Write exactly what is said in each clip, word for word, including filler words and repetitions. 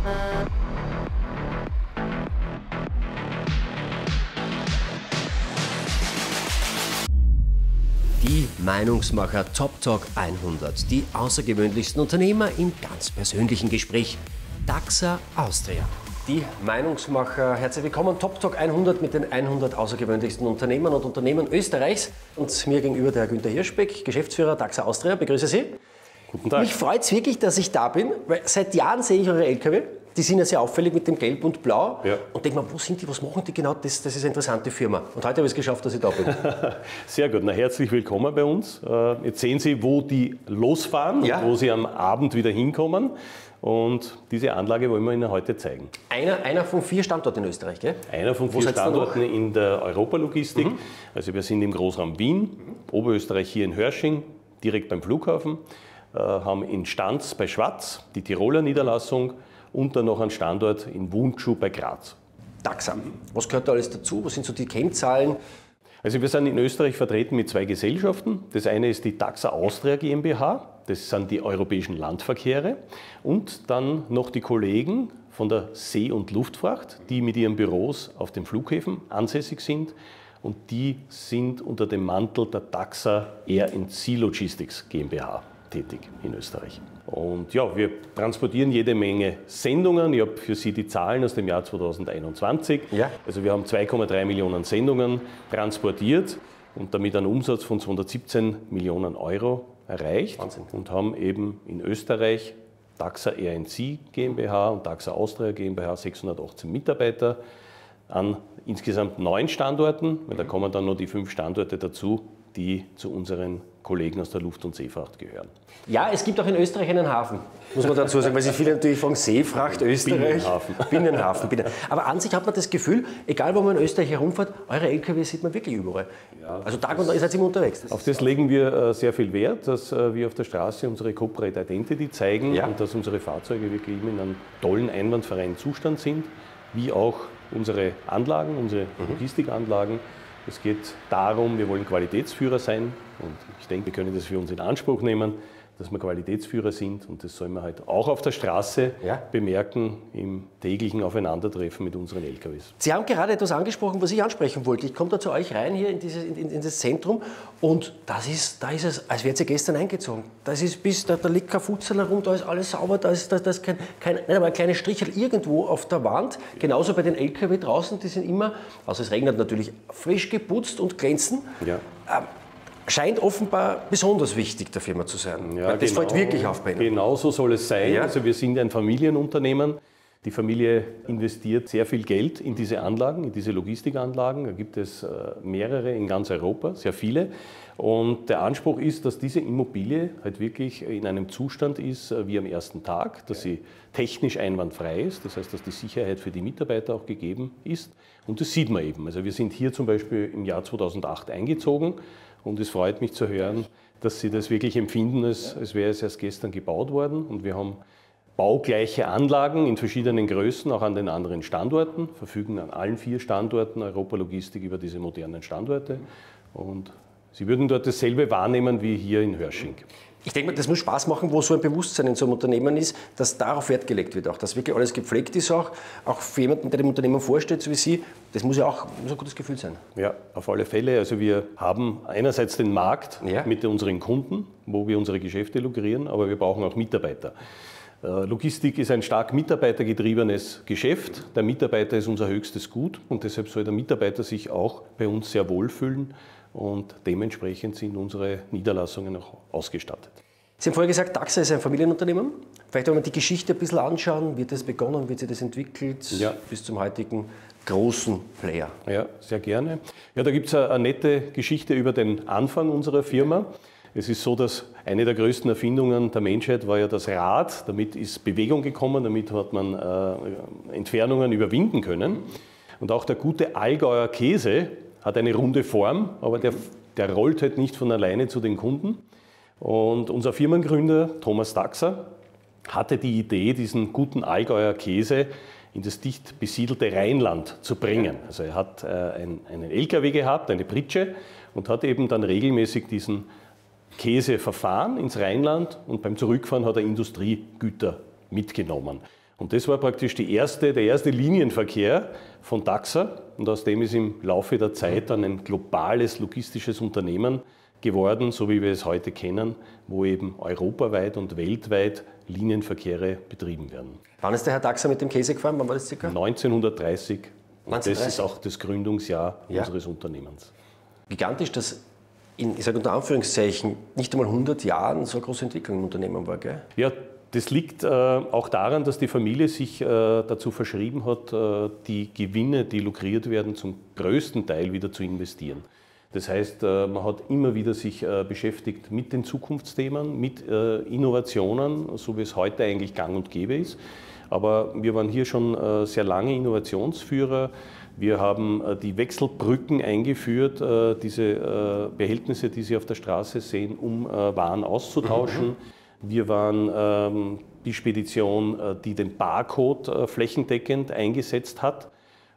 Die Meinungsmacher Top Talk hundert, die außergewöhnlichsten Unternehmer im ganz persönlichen Gespräch. DAXA Austria. Die Meinungsmacher, herzlich willkommen, Top Talk hundert mit den hundert außergewöhnlichsten Unternehmern und Unternehmen Österreichs. Und mir gegenüber der Herr Günther Hirschbeck, Geschäftsführer DAXA Austria. Begrüße Sie. Guten Tag. Mich freut es wirklich, dass ich da bin, weil seit Jahren sehe ich eure L K W. Die sind ja sehr auffällig mit dem Gelb und Blau. Ja. Und denke mir, wo sind die, was machen die genau? Das, das ist eine interessante Firma. Und heute habe ich es geschafft, dass ich da bin. Sehr gut, na, herzlich willkommen bei uns. Jetzt sehen Sie, wo die losfahren, ja, und wo Sie am Abend wieder hinkommen. Und diese Anlage wollen wir Ihnen heute zeigen. Einer, einer von vier Standorten in Österreich, gell? Einer von vier Standorten in der Europalogistik. Mhm. Also wir sind im Großraum Wien, mhm, Oberösterreich hier in Hörsching, direkt beim Flughafen, äh, haben in Stanz bei Schwaz die Tiroler Niederlassung und dann noch einen Standort in Wundschuh bei Graz. DAXA, was gehört da alles dazu? Was sind so die Kennzahlen? Also wir sind in Österreich vertreten mit zwei Gesellschaften. Das eine ist die DAXA Austria GmbH, das sind die europäischen Landverkehre. Und dann noch die Kollegen von der See- und Luftfracht, die mit ihren Büros auf den Flughäfen ansässig sind. Und die sind unter dem Mantel der DAXA Air and Sea Logistics GmbH tätig in Österreich. Und ja, wir transportieren jede Menge Sendungen. Ich habe für Sie die Zahlen aus dem Jahr zweitausendeinundzwanzig. Ja. Also wir haben zwei Komma drei Millionen Sendungen transportiert und damit einen Umsatz von zweihundertsiebzehn Millionen Euro erreicht. Wahnsinn. Und haben eben in Österreich DAXA Air and Sea GmbH und DAXA Austria GmbH sechshundertachtzehn Mitarbeiter an insgesamt neun Standorten. Weil da kommen dann noch die fünf Standorte dazu, die zu unseren Kollegen aus der Luft- und Seefracht gehören. Ja, es gibt auch in Österreich einen Hafen, muss man dazu sagen, weil sich viele natürlich fragen, Seefracht, Österreich, Binnenhafen. Binnenhafen, Binnen. Aber an sich hat man das Gefühl, egal wo man in Österreich herumfährt, eure L K W sieht man wirklich überall. Ja, also Tag und Nacht, ihr seid immer unterwegs. Das auf das legen wir äh, sehr viel Wert, dass äh, wir auf der Straße unsere Corporate Identity zeigen, ja, und dass unsere Fahrzeuge wirklich immer in einem tollen, einwandfreien Zustand sind, wie auch unsere Anlagen, unsere Logistikanlagen. Es geht darum, wir wollen Qualitätsführer sein und ich denke, wir können das für uns in Anspruch nehmen, dass wir Qualitätsführer sind und das soll man halt auch auf der Straße, ja, bemerken im täglichen Aufeinandertreffen mit unseren L K Ws. Sie haben gerade etwas angesprochen, was ich ansprechen wollte. Ich komme da zu euch rein hier in, dieses, in, in das Zentrum und das ist, da ist es, als wärt ihr gestern eingezogen. Das ist bis, da, da liegt kein Futsal herum, da ist alles sauber, da ist, da, da ist kein, kein, nicht einmal ein kleines Strichel irgendwo auf der Wand. Genauso bei den L K W draußen, die sind immer, also es regnet natürlich, frisch geputzt und glänzen. Ja. Ähm, Scheint offenbar besonders wichtig der Firma zu sein. Ja, das genau, fällt wirklich auf bei Ihnen. Genau so soll es sein. Ja. Also wir sind ein Familienunternehmen. Die Familie investiert sehr viel Geld in diese Anlagen, in diese Logistikanlagen. Da gibt es mehrere in ganz Europa, sehr viele. Und der Anspruch ist, dass diese Immobilie halt wirklich in einem Zustand ist wie am ersten Tag, dass sie technisch einwandfrei ist. Das heißt, dass die Sicherheit für die Mitarbeiter auch gegeben ist. Und das sieht man eben. Also wir sind hier zum Beispiel im Jahr zweitausendacht eingezogen. Und es freut mich zu hören, dass Sie das wirklich empfinden, als, als wäre es erst gestern gebaut worden. Und wir haben baugleiche Anlagen in verschiedenen Größen, auch an den anderen Standorten, verfügen an allen vier Standorten Europalogistik über diese modernen Standorte. Und Sie würden dort dasselbe wahrnehmen wie hier in Hörsching. Ich denke mal, das muss Spaß machen, wo so ein Bewusstsein in so einem Unternehmen ist, dass darauf Wert gelegt wird, auch, dass wirklich alles gepflegt ist, auch, auch für jemanden, der dem Unternehmen vorsteht, so wie Sie. Das muss ja auch muss ein gutes Gefühl sein. Ja, auf alle Fälle. Also wir haben einerseits den Markt, ja, mit unseren Kunden, wo wir unsere Geschäfte lukrieren, aber wir brauchen auch Mitarbeiter. Logistik ist ein stark mitarbeitergetriebenes Geschäft. Der Mitarbeiter ist unser höchstes Gut und deshalb soll der Mitarbeiter sich auch bei uns sehr wohlfühlen. Und dementsprechend sind unsere Niederlassungen auch ausgestattet. Sie haben vorher gesagt, DAXA ist ein Familienunternehmen. Vielleicht, wenn wir die Geschichte ein bisschen anschauen, wird das begonnen, wird sich das entwickelt, ja, bis zum heutigen großen Player. Ja, sehr gerne. Ja, da gibt es eine, eine nette Geschichte über den Anfang unserer Firma. Es ist so, dass eine der größten Erfindungen der Menschheit war ja das Rad. Damit ist Bewegung gekommen, damit hat man äh, Entfernungen überwinden können. Und auch der gute Allgäuer Käse hat eine runde Form, aber der, der rollt halt nicht von alleine zu den Kunden. Und unser Firmengründer Thomas DAXA hatte die Idee, diesen guten Allgäuer Käse in das dicht besiedelte Rheinland zu bringen. Also er hat äh, ein, einen L K W gehabt, eine Pritsche, und hat eben dann regelmäßig diesen Käse verfahren ins Rheinland und beim Zurückfahren hat er Industriegüter mitgenommen. Und das war praktisch die erste, der erste Linienverkehr von Taxa und aus dem ist im Laufe der Zeit dann ein globales logistisches Unternehmen geworden, so wie wir es heute kennen, wo eben europaweit und weltweit Linienverkehre betrieben werden. Wann ist der Herr Taxa mit dem Käse gefahren? Wann war das circa? neunzehnhundertdreißig. Und neunzehnhundertdreißig. Das ist auch das Gründungsjahr Ja. unseres Unternehmens. Gigantisch, dass in, ich sage unter Anführungszeichen, nicht einmal hundert Jahren so eine große Entwicklung im Unternehmen war, gell? Ja, das liegt äh, auch daran, dass die Familie sich äh, dazu verschrieben hat, äh, die Gewinne, die lukriert werden, zum größten Teil wieder zu investieren. Das heißt, äh, man hat immer wieder sich äh, beschäftigt mit den Zukunftsthemen, mit äh, Innovationen, so wie es heute eigentlich gang und gäbe ist. Aber wir waren hier schon äh, sehr lange Innovationsführer. Wir haben äh, die Wechselbrücken eingeführt, äh, diese äh, Behältnisse, die Sie auf der Straße sehen, um äh, Waren auszutauschen. Mhm. Wir waren ähm, die Spedition, äh, die den Barcode äh, flächendeckend eingesetzt hat.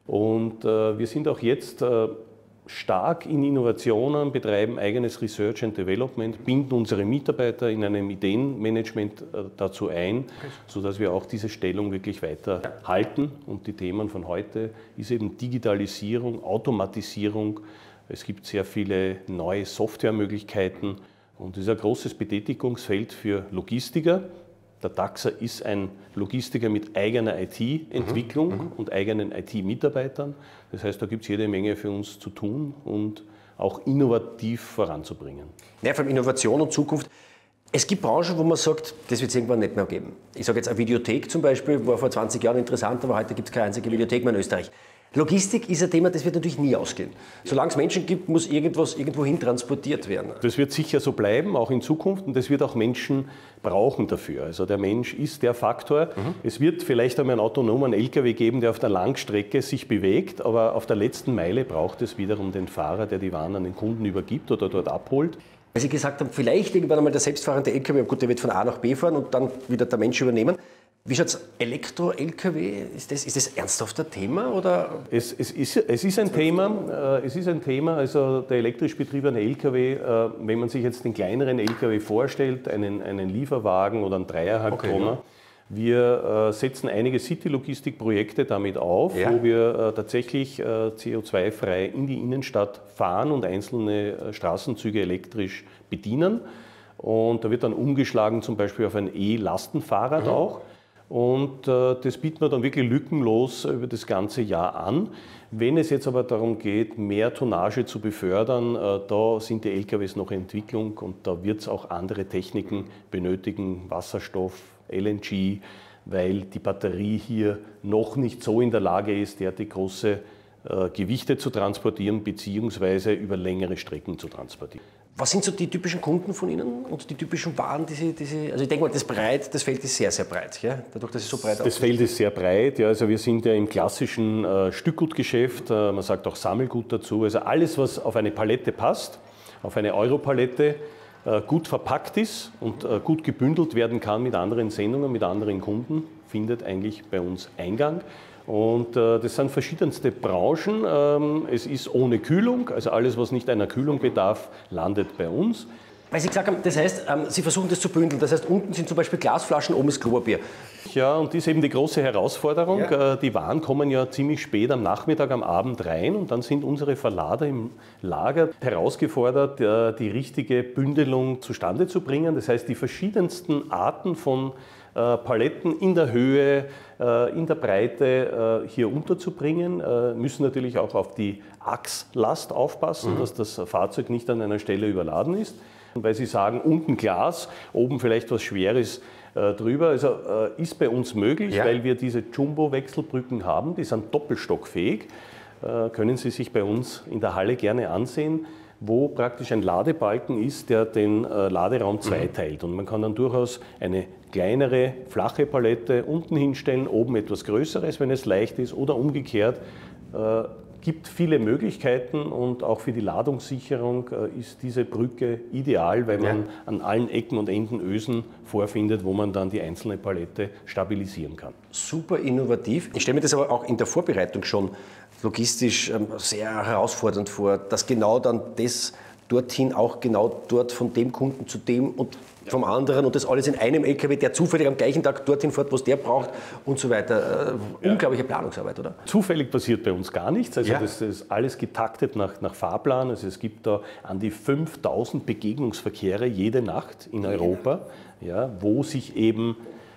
Und äh, wir sind auch jetzt äh, stark in Innovationen, betreiben eigenes Research and Development, binden unsere Mitarbeiter in einem Ideenmanagement äh, dazu ein, sodass wir auch diese Stellung wirklich weiter halten. Und die Themen von heute ist eben Digitalisierung, Automatisierung. Es gibt sehr viele neue Softwaremöglichkeiten. Und das ist ein großes Betätigungsfeld für Logistiker. Der Taxa ist ein Logistiker mit eigener I T-Entwicklung mhm. und eigenen I T-Mitarbeitern. Das heißt, da gibt es jede Menge für uns zu tun und auch innovativ voranzubringen. Ja, vor allem Innovation und Zukunft. Es gibt Branchen, wo man sagt, das wird es irgendwann nicht mehr geben. Ich sage jetzt eine Videothek zum Beispiel, war vor zwanzig Jahren interessant, aber heute gibt es keine einzige Videothek mehr in Österreich. Logistik ist ein Thema, das wird natürlich nie ausgehen. Solange es Menschen gibt, muss irgendwas irgendwohin transportiert werden. Das wird sicher so bleiben, auch in Zukunft, und das wird auch Menschen brauchen dafür. Also der Mensch ist der Faktor. Mhm. Es wird vielleicht einmal einen autonomen L K W geben, der auf der Langstrecke sich bewegt, aber auf der letzten Meile braucht es wiederum den Fahrer, der die Waren an den Kunden übergibt oder dort abholt. Weil Sie gesagt haben, vielleicht irgendwann einmal der selbstfahrende L K W, gut, der wird von A nach B fahren und dann wieder der Mensch übernehmen. Wie schaut es Elektro-L K W? Ist das, ist das ernsthaft ein Thema? Oder? Es, es, ist, es ist ein Thema, äh, es ist ein Thema, also der elektrisch betriebene L K W, äh, wenn man sich jetzt den kleineren L K W vorstellt, einen, einen Lieferwagen oder einen Dreieinhalb-Tonner, okay, ja. Wir äh, setzen einige City-Logistik-Projekte damit auf, ja. wo wir äh, tatsächlich äh, C O zwei frei in die Innenstadt fahren und einzelne äh, Straßenzüge elektrisch bedienen. Und da wird dann umgeschlagen zum Beispiel auf ein E-Lastenfahrrad mhm. auch. Und äh, das bieten wir dann wirklich lückenlos über das ganze Jahr an. Wenn es jetzt aber darum geht, mehr Tonnage zu befördern, äh, da sind die L K Ws noch in Entwicklung und da wird es auch andere Techniken benötigen, Wasserstoff, L N G, weil die Batterie hier noch nicht so in der Lage ist, derartig große äh, Gewichte zu transportieren bzw. über längere Strecken zu transportieren. Was sind so die typischen Kunden von Ihnen und die typischen Waren, die Sie, die Sie also ich denke mal, das, breit, das Feld ist sehr, sehr breit, ja? Dadurch, dass es so breit aussieht. Das Feld ist sehr breit, ja, also wir sind ja im klassischen äh, Stückgutgeschäft, äh, man sagt auch Sammelgut dazu, also alles, was auf eine Palette passt, auf eine Europalette, äh, gut verpackt ist und äh, gut gebündelt werden kann mit anderen Sendungen, mit anderen Kunden, findet eigentlich bei uns Eingang. Und äh, das sind verschiedenste Branchen. Ähm, es ist ohne Kühlung, also alles, was nicht einer Kühlung bedarf, landet bei uns. Weil Sie gesagt haben, das heißt, ähm, Sie versuchen das zu bündeln. Das heißt, unten sind zum Beispiel Glasflaschen, oben ist Klopapier. Ja, und das ist eben die große Herausforderung. Ja. Äh, die Waren kommen ja ziemlich spät am Nachmittag, am Abend rein und dann sind unsere Verlader im Lager herausgefordert, äh, die richtige Bündelung zustande zu bringen. Das heißt, die verschiedensten Arten von äh, Paletten in der Höhe, äh, in der Breite äh, hier unterzubringen, äh, müssen natürlich auch auf die Achslast aufpassen, mhm. dass das Fahrzeug nicht an einer Stelle überladen ist. Weil Sie sagen, unten Glas, oben vielleicht was Schweres äh, drüber. Also äh, ist bei uns möglich, ja. weil wir diese Jumbo-Wechselbrücken haben, die sind doppelstockfähig. Äh, können Sie sich bei uns in der Halle gerne ansehen, wo praktisch ein Ladebalken ist, der den äh, Laderaum zweiteilt. Und man kann dann durchaus eine kleinere, flache Palette unten hinstellen, oben etwas Größeres, wenn es leicht ist, oder umgekehrt. Äh, gibt viele Möglichkeiten und auch für die Ladungssicherung äh, ist diese Brücke ideal, weil man ja. an allen Ecken und Enden Ösen vorfindet, wo man dann die einzelne Palette stabilisieren kann. Super innovativ. Ich stelle mir das aber auch in der Vorbereitung schon logistisch ähm, sehr herausfordernd vor, dass genau dann das dorthin auch genau dort von dem Kunden zu dem und vom anderen und das alles in einem L K W, der zufällig am gleichen Tag dorthin fährt, was der braucht und so weiter. Äh, ja. Unglaubliche Planungsarbeit, oder? Zufällig passiert bei uns gar nichts. Also ja. das, das ist alles getaktet nach, nach Fahrplan. Also es gibt da an die fünftausend Begegnungsverkehre jede Nacht in Europa, ja, wo sich eben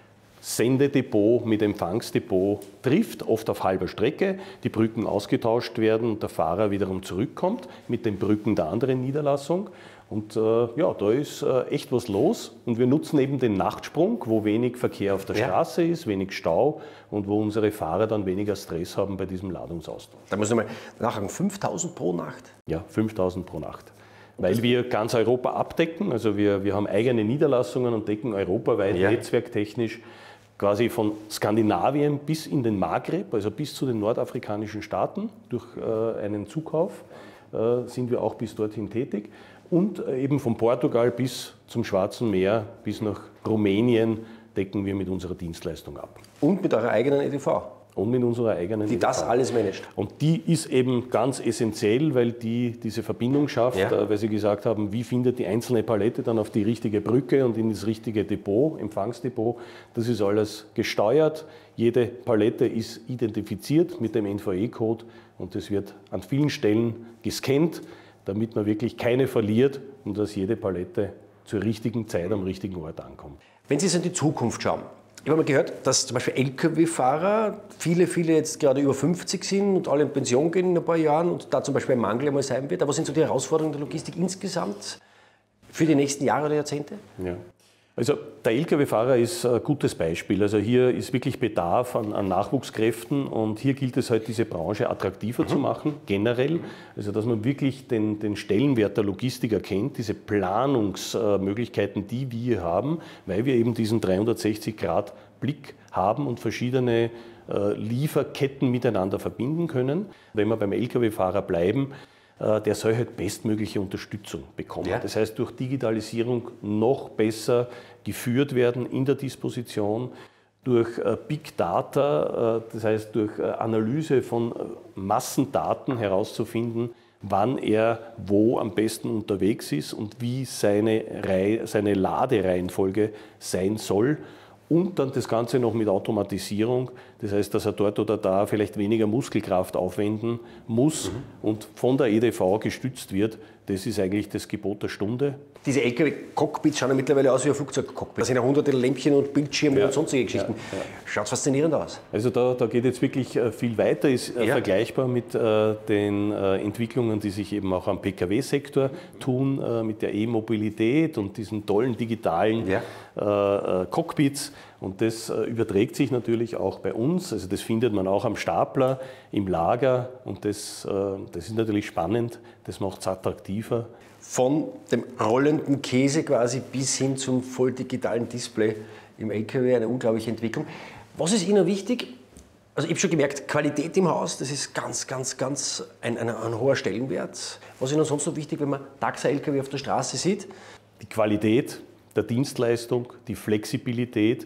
Sendedepot mit Empfangsdepot trifft, oft auf halber Strecke, die Brücken ausgetauscht werden und der Fahrer wiederum zurückkommt mit den Brücken der anderen Niederlassung. Und äh, ja, da ist äh, echt was los und wir nutzen eben den Nachtsprung, wo wenig Verkehr auf der ja. Straße ist, wenig Stau und wo unsere Fahrer dann weniger Stress haben bei diesem Ladungsaustausch. Da muss ich mal nachhaken, fünftausend pro Nacht? Ja, fünftausend pro Nacht. Weil wir ganz Europa abdecken, also wir, wir haben eigene Niederlassungen und decken europaweit ja. netzwerktechnisch quasi von Skandinavien bis in den Maghreb, also bis zu den nordafrikanischen Staaten. Durch äh, einen Zukauf äh, sind wir auch bis dorthin tätig. Und eben von Portugal bis zum Schwarzen Meer, bis nach Rumänien decken wir mit unserer Dienstleistung ab. Und mit eurer eigenen E D V? Und mit unserer eigenen Die E D V. Das alles managt. Und die ist eben ganz essentiell, weil die diese Verbindung schafft, ja. weil Sie gesagt haben, wie findet die einzelne Palette dann auf die richtige Brücke und in das richtige Depot, Empfangsdepot. Das ist alles gesteuert. Jede Palette ist identifiziert mit dem N V E-Code und das wird an vielen Stellen gescannt, damit man wirklich keine verliert und dass jede Palette zur richtigen Zeit am richtigen Ort ankommt. Wenn Sie jetzt in die Zukunft schauen, ich habe mal gehört, dass zum Beispiel L K W-Fahrer, viele, viele jetzt gerade über fünfzig sind und alle in Pension gehen in ein paar Jahren und da zum Beispiel ein Mangel einmal sein wird. Aber was sind so die Herausforderungen der Logistik insgesamt für die nächsten Jahre oder Jahrzehnte? Ja. Also der L K W-Fahrer ist ein gutes Beispiel. Also hier ist wirklich Bedarf an, an Nachwuchskräften und hier gilt es halt, diese Branche attraktiver mhm. zu machen, generell. Also dass man wirklich den, den Stellenwert der Logistik erkennt, diese Planungsmöglichkeiten, die wir haben, weil wir eben diesen dreihundertsechzig Grad Blick haben und verschiedene äh, Lieferketten miteinander verbinden können. Wenn wir beim L K W-Fahrer bleiben, der soll halt bestmögliche Unterstützung bekommen. Ja. Das heißt, durch Digitalisierung noch besser geführt werden in der Disposition, durch Big Data, das heißt durch Analyse von Massendaten herauszufinden, wann er wo am besten unterwegs ist und wie seine, Reihe, seine Ladereihenfolge sein soll. Und dann das Ganze noch mit Automatisierung, das heißt, dass er dort oder da vielleicht weniger Muskelkraft aufwenden muss mhm. und von der E D V gestützt wird. Das ist eigentlich das Gebot der Stunde. Diese L K W-Cockpits schauen ja mittlerweile aus wie ein Flugzeug-Cockpit. Da sind ja hunderte Lämpchen und Bildschirme ja. und sonstige Geschichten. Ja, ja. Schaut faszinierend aus. Also da, da geht jetzt wirklich viel weiter, ist ja. vergleichbar mit äh, den äh, Entwicklungen, die sich eben auch am P K W-Sektor tun, äh, mit der E-Mobilität und diesen tollen digitalen ja. äh, Cockpits. Und das äh, überträgt sich natürlich auch bei uns. Also das findet man auch am Stapler, im Lager. Und das, äh, das ist natürlich spannend, das macht es attraktiver. Von dem rollenden Käse quasi bis hin zum voll digitalen Display im L K W, eine unglaubliche Entwicklung. Was ist Ihnen wichtig? Also ich habe schon gemerkt, Qualität im Haus, das ist ganz, ganz, ganz ein, ein, ein hoher Stellenwert. Was ist Ihnen sonst noch wichtig, wenn man Taxa-L K W auf der Straße sieht? Die Qualität der Dienstleistung, die Flexibilität,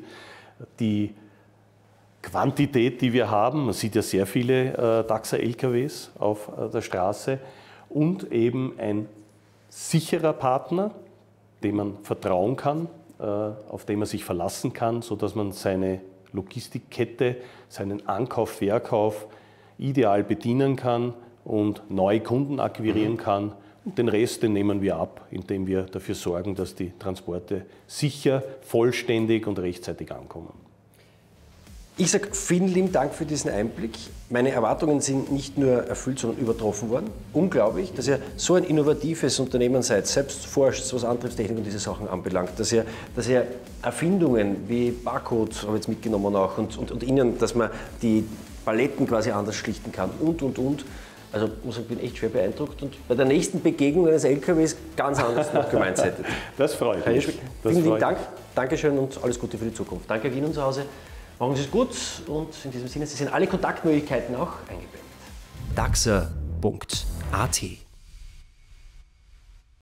die Quantität, die wir haben. Man sieht ja sehr viele äh, Taxa-L K Ws auf äh, der Straße und eben ein sicherer Partner, dem man vertrauen kann, äh, auf den man sich verlassen kann, sodass man seine Logistikkette, seinen Ankauf, Verkauf ideal bedienen kann und neue Kunden akquirieren mhm. kann. Und den Rest, den nehmen wir ab, indem wir dafür sorgen, dass die Transporte sicher, vollständig und rechtzeitig ankommen. Ich sage vielen lieben Dank für diesen Einblick. Meine Erwartungen sind nicht nur erfüllt, sondern übertroffen worden. Unglaublich, dass ihr so ein innovatives Unternehmen seid, selbst forscht, was Antriebstechnik und diese Sachen anbelangt, dass ihr, dass ihr Erfindungen wie Barcode, habe ich jetzt mitgenommen auch, und, und, und Ihnen, dass man die Paletten quasi anders schlichten kann und, und, und. Also muss ich bin echt schwer beeindruckt und bei der nächsten Begegnung eines L K Ws ganz anders noch gemeint hättet. Das freut mich. Vielen lieben Dank, Dankeschön und alles Gute für die Zukunft. Danke Ihnen zu Hause. Machen Sie es gut und in diesem Sinne, Sie sind alle Kontaktmöglichkeiten auch eingeblendet. Daxa punkt A T